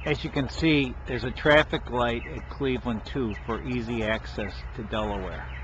As you can see, there's a traffic light at Cleveland too for easy access to Delaware.